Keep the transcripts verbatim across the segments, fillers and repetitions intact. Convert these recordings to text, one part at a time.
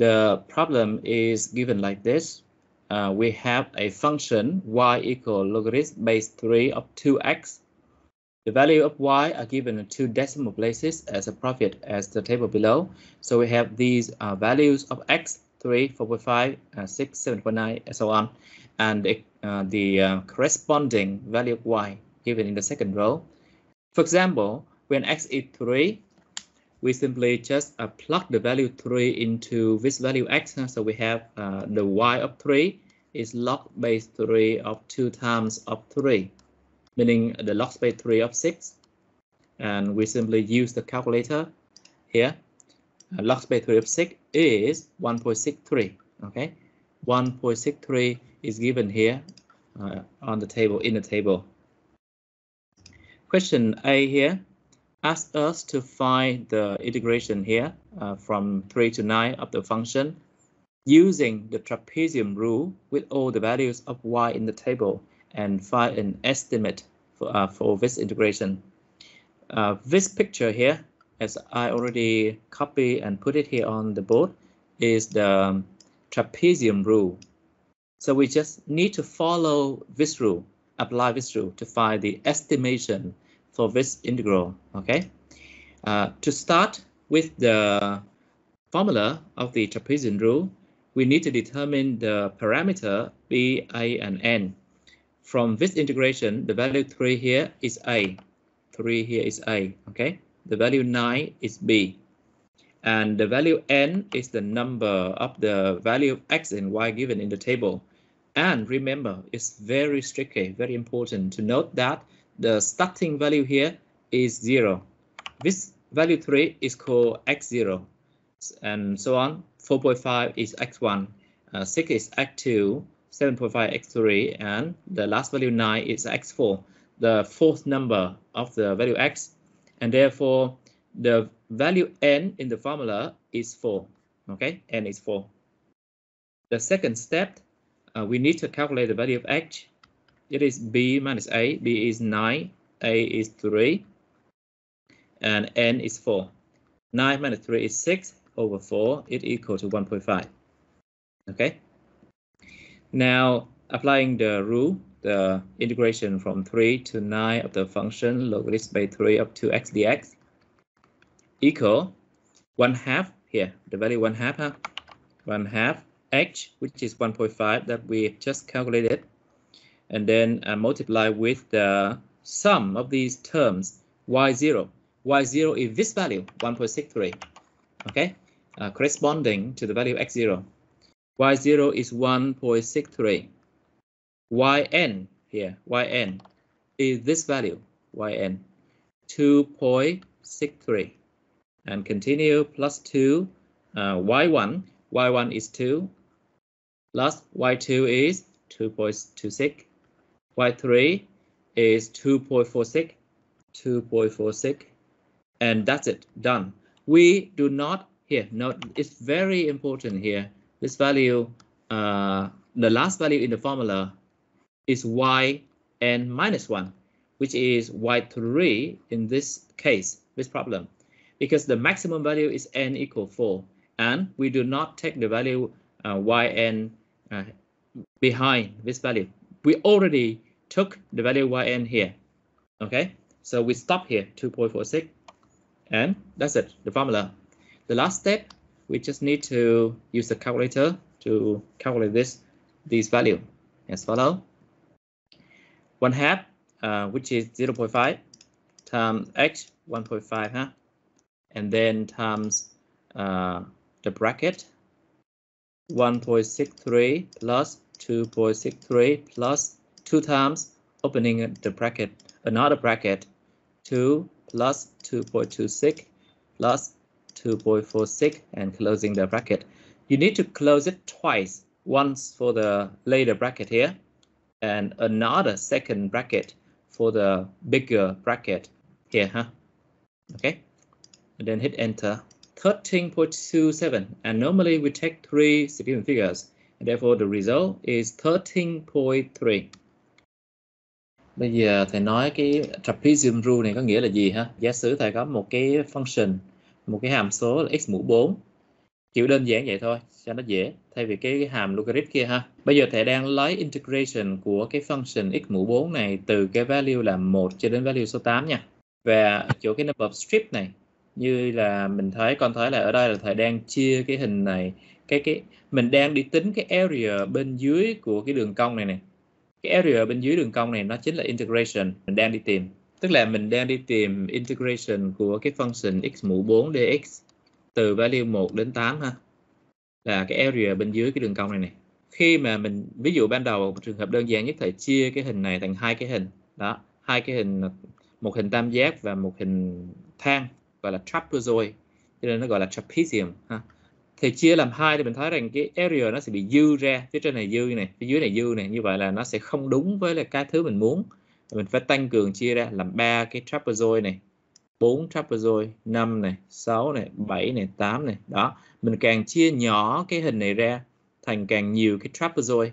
The problem is given like this. Uh, we have a function y equal logarithm base three of two x. The value of y are given in two decimal places as appropriate as the table below. So we have these uh, values of x, three, four point five, uh, six, seven point nine, and so on, and uh, the uh, corresponding value of y given in the second row. For example, when x is three, we simply just uh, plug the value three into this value x. So we have uh, the y of three is log base three of two times of three, meaning the log base three of six. And we simply use the calculator here. Uh, log base three of six is one point six three. Okay, one point six three is given here uh, on the table, in the table. Question A here asks us to find the integration here uh, from three to nine of the function using the trapezium rule with all the values of y in the table and find an estimate for, uh, for this integration. Uh, this picture here, as I already copied and put it here on the board, is the trapezium rule. So we just need to follow this rule, apply this rule to find the estimation for this integral. Okay, uh, to start with the formula of the trapezium rule, we need to determine the parameter b, a, and n. From this integration, the value three here is a, three here is a. Okay, the value nine is b, and the value n is the number of the value of x and y given in the table. And remember, it's very tricky, very important to note that the starting value here is zero. This value three is called x zero, and so on. four point five is x one, uh, six is x two, seven point five x three, and the last value nine is x four, the fourth number of the value x, and therefore the value n in the formula is four. Okay, n is four. The second step, uh, we need to calculate the value of h. It is b minus a. B is nine, a is three, and n is four. nine minus three is six over four. It equal to one point five. Okay. Now applying the rule, the integration from three to nine of the function logarithm by three of two x dx equal one half here. The value one half, huh? one half h, which is one point five that we just calculated, and then uh, multiply with the sum of these terms y zero. y zero is this value, one point six three. Okay, uh, corresponding to the value x zero. y zero is one point six three. Yn here, yn is this value, yn, two point six three. And continue plus two, uh, y one, y one is two, plus y two is two point two six. y three is two point four six, two point four six, and that's it, done. We do not here, note, it's very important here, this value, uh, the last value in the formula is yn minus one, which is y three in this case, this problem, because the maximum value is n equal four, and we do not take the value uh, yn uh, behind this value. We already took the value yn here. Okay, so we stop here, two point four six, and that's it, the formula. The last step, we just need to use the calculator to calculate this this value as follow. One half, uh, which is zero point five, times h, one point five, huh? And then times uh, the bracket, one point six three plus two point six three plus two times opening the bracket, another bracket, two plus two point two six plus two point four six, and closing the bracket. You need to close it twice, once for the later bracket here, and another second bracket for the bigger bracket here, huh? Okay, and then hit enter. thirteen point two seven, and normally we take three significant figures, and therefore the result is thirteen point three. Bây giờ thầy nói cái trapezium rule này có nghĩa là gì ha? Giả sử thầy có một cái function, một cái hàm số là x mũ bốn, Kiểu đơn giản vậy thôi cho nó dễ, thay vì cái, cái hàm logarit kia ha. Bây giờ thầy đang lấy integration của cái function x mũ bốn này từ cái value là một cho đến value số tám nha. Và chỗ cái number of strip này, như là mình thấy con thấy là ở đây là thầy đang chia cái hình này, cái cái mình đang đi tính cái area bên dưới của cái đường cong này này. Cái area bên dưới đường cong này nó chính là integration mình đang đi tìm. Tức là mình đang đi tìm integration của cái function x mũ bốn dx từ value một đến tám ha. Là cái area bên dưới cái đường cong này này. Khi mà mình ví dụ ban đầu một trường hợp đơn giản nhất thầy chia cái hình này thành hai cái hình. Đó, hai cái hình, một hình tam giác và một hình thang gọi là trapezoid. Cho nên nó gọi là trapezium ha. Thì chia làm hai thì mình thấy rằng cái area nó sẽ bị dư ra, phía trên này dư này, phía dưới này dư này, như vậy là nó sẽ không đúng với là cái thứ mình muốn. Mình phải tăng cường chia ra làm ba cái trapezoid này, bốn trapezoid, năm này, sáu này, bảy này, tám này. Đó, mình càng chia nhỏ cái hình này ra thành càng nhiều cái trapezoid.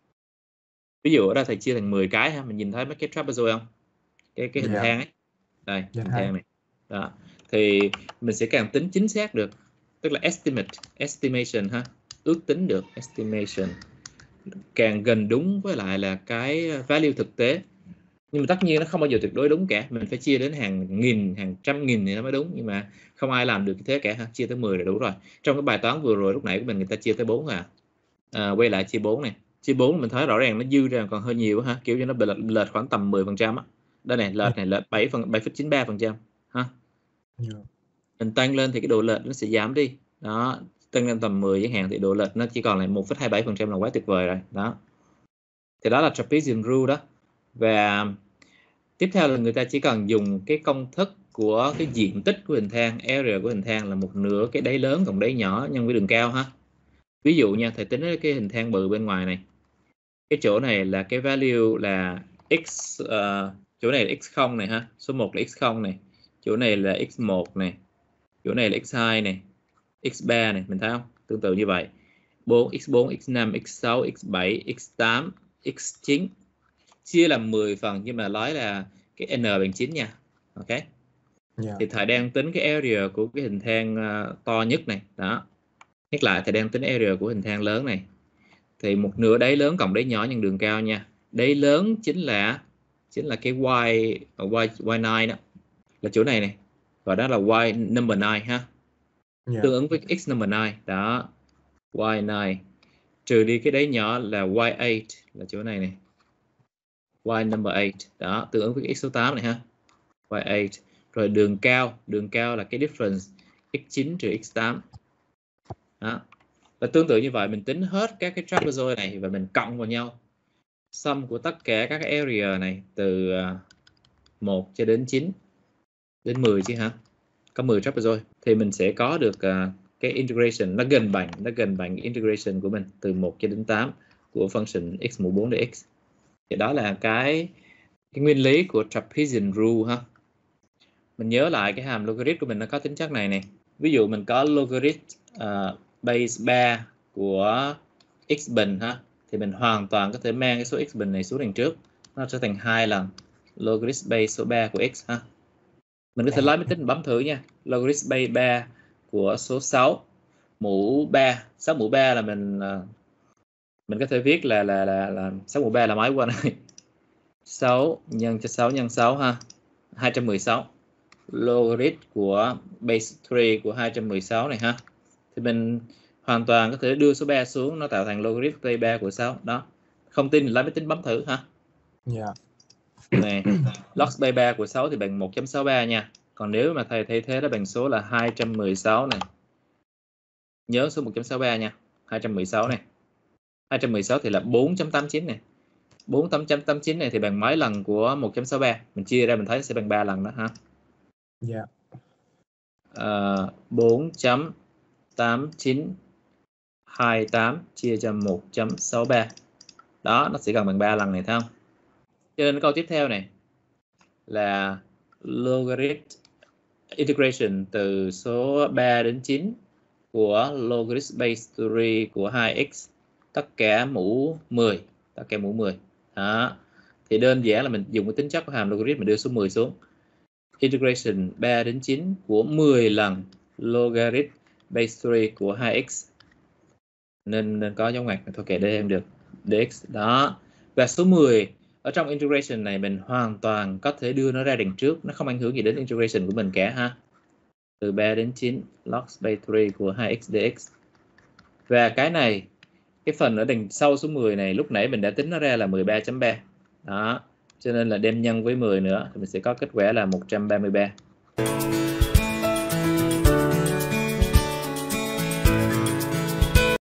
Ví dụ ở đây thầy chia thành mười cái ha, mình nhìn thấy mấy cái trapezoid không? Cái cái hình Dạ. thang ấy. Đây, Dạ, hình hay. thang này. Đó. Thì mình sẽ càng tính chính xác được, tức là estimate, estimation ha, ước tính được, estimation càng gần đúng với lại là cái value thực tế. Nhưng mà tất nhiên nó không bao giờ tuyệt đối đúng cả, mình phải chia đến hàng nghìn, hàng trăm nghìn thì nó mới đúng, nhưng mà không ai làm được như thế cả ha. Chia tới mười là đủ rồi. Trong cái bài toán vừa rồi lúc nãy của mình người ta chia tới bốn à. À, quay lại chia bốn này, chia bốn mình thấy rõ ràng nó dư ra còn hơi nhiều ha, kiểu như nó bị lệch, lệch khoảng tầm mười phần trăm á. Đây này, lệch này lệch bảy phần bảy phẩy chín ba phần trăm ha. Dạ. Mình tăng lên thì cái độ lệch nó sẽ giảm đi. Đó, tăng lên tầm mười chẳng hạn thì độ lệch nó chỉ còn lại một phẩy hai mươi bảy phần trăm là quá tuyệt vời rồi. Đó. Thì đó là trapezium rule đó. Và tiếp theo là người ta chỉ cần dùng cái công thức của cái diện tích của hình thang, area của hình thang là một nửa cái đáy lớn cộng đáy nhỏ nhân với đường cao ha. Ví dụ nha, thầy tính cái hình thang bự bên ngoài này. Cái chỗ này là cái value là x, uh, chỗ này là x không này ha, số một là x không này, chỗ này là x một này, chỗ này là x hai này, x ba này, mình thấy không? Tương tự như vậy. bốn, x bốn, x năm, x sáu, x bảy, x tám, x chín. Chia làm mười phần nhưng mà nói là cái n bằng chín nha. Ok. Yeah. Thì thầy đang tính cái area của cái hình thang uh, to nhất này. Đó. Nhắc lại thầy đang tính area của hình thang lớn này. Thì một nửa đáy lớn cộng đáy nhỏ nhân đường cao nha. Đáy lớn chính là chính là cái y y y chín đó, là chỗ này này, và đó là y number chín ha. Yeah. Tương ứng với x number chín đó, y chín trừ đi cái đáy nhỏ là y tám là chỗ này này, y number tám đó, tương ứng với x số tám này ha, y tám. Rồi đường cao, đường cao là cái difference x chín trừ x tám đó. Và tương tự như vậy mình tính hết các cái trapezoid này và mình cộng vào nhau. Sum của tất cả các cái area này từ một cho đến chín, đến mười chứ hả? Có mười trapezoid thì mình sẽ có được uh, cái integration nó gần bằng nó gần bằng integration của mình từ một cho đến tám của function x mũ bốn dx. Thì đó là cái cái nguyên lý của trapezium rule ha. Mình nhớ lại cái hàm logarit của mình nó có tính chất này này. Ví dụ mình có logarit uh, base ba của x bình ha, thì mình hoàn toàn có thể mang cái số x bình này xuống đằng trước, nó trở thành hai lần logarit base số ba của x ha. Mình có thể lấy máy tính bấm thử nha. Logarit base ba của số sáu mũ ba, sáu mũ ba là mình mình có thể viết là là là, là sáu mũ ba là mấy qua này. sáu nhân cho sáu nhân sáu ha, hai trăm mười sáu. Logarit của base ba của hai trăm mười sáu này ha. Thì mình hoàn toàn có thể đưa số ba xuống, nó tạo thành logarit base ba của sáu đó. Không tin lấy máy tính bấm thử ha. Dạ. Yeah. Này, log base ba của sáu thì bằng một chấm sáu ba nha. Còn nếu mà thầy thay thế nó bằng số là hai trăm mười sáu này. Nhớ số một chấm sáu ba nha. hai trăm mười sáu này. hai trăm mười sáu thì là bốn chấm tám chín này. bốn chấm tám chín này thì bằng mấy lần của một chấm sáu ba? Mình chia ra mình thấy sẽ bằng ba lần đó ha. Dạ. Yeah. Uh, bốn chấm tám chín hai mươi tám chia cho một chấm sáu ba. Đó, nó sẽ gần bằng ba lần này thấy không? Cho nên câu tiếp theo này là logarit integration từ số ba đến chín của logarit base ba của hai x tất cả mũ mười, tất cả mũ mười. Đó. Thì đơn giản là mình dùng cái tính chất của hàm logarit mình đưa số mười xuống. Integration ba đến chín của mười lần logarit base ba của hai x nên, nên có dấu ngoặc thôi kệ đây em được dx đó. Và số mười ở trong integration này mình hoàn toàn có thể đưa nó ra đằng trước, nó không ảnh hưởng gì đến integration của mình cả ha. Từ ba đến chín log base ba của hai x dx. Và cái này, cái phần ở đằng sau số mười này lúc nãy mình đã tính nó ra là mười ba chấm ba. Đó, cho nên là đem nhân với mười nữa thì mình sẽ có kết quả là một trăm ba mươi ba.